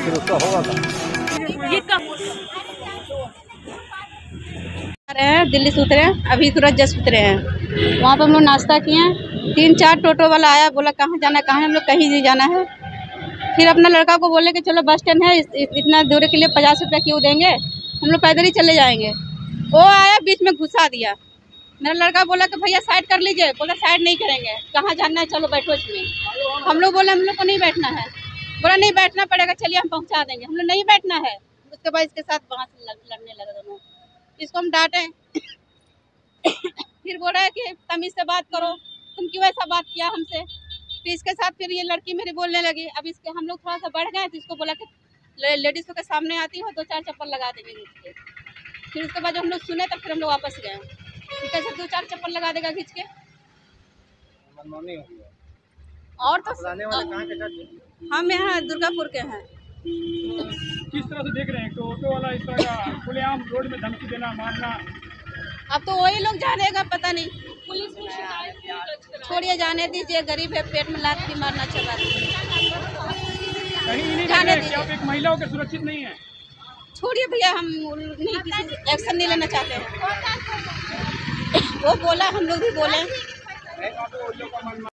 फिर उसका होगा क्या? दिल्ली से उतरे, अभी सूरत जस्ट उतरे हैं। वहाँ पर हम लोग नाश्ता किए हैं। 3-4 टोटो वाला आया, बोला कहाँ जाना है, कहाँ है। हम लोग कहीं नहीं जाना है। फिर अपना लड़का को बोले कि चलो बस स्टैंड है, इतना दूर के लिए 50 रुपया क्यों देंगे, हम लोग पैदल ही चले जाएंगे। वो आया, बीच में घुसा दिया। मेरा लड़का बोला कि भैया साइड कर लीजिए, बोला साइड नहीं करेंगे, कहाँ जाना है, चलो बैठो इसमें। हम लोग बोले हम लोग को नहीं बैठना है। बोला नहीं बैठना पड़ेगा, चलिए हम पहुँचा देंगे। हम लोग नहीं बैठना है। उसके बाद इसके साथ वहाँ से लड़ने लगे दोनों। इसको हम डांटे, फिर बोल रहा है कि तमीज से बात करो, तुम क्यों ऐसा बात किया हमसे। फिर इसके साथ फिर ये लड़की मेरी बोलने लगी। अब इसके हम लोग थोड़ा सा बढ़ गए, तो इसको बोला कि लेडीज़ों के सामने आती हो 2-4 चप्पल लगा देंगे घींच के। फिर उसके बाद जब हम लोग सुने तब फिर हम लोग वापस गए। कैसे 2-4 चप्पल लगा देगा घींच के। और तो हम यहाँ दुर्गापुर के हैं। किस तरह से देख रहे हैं? तो ऑटो वाला इस तरह का खुलेआम रोड में धमकी देना, मारना, अब तो वही लोग जानेगा, पता नहीं। पुलिस में शिकायत छोड़िए, जाने दीजिए, गरीब है, पेट में लात भी मारना चला। कहीं नहीं जाने दीजिए। आप एक महिला होकर सुरक्षित नहीं है। छोड़िए भैया, हम नहीं किसी एक्शन नहीं लेना चाहते हैं। वो बोला, हम लोग भी बोले।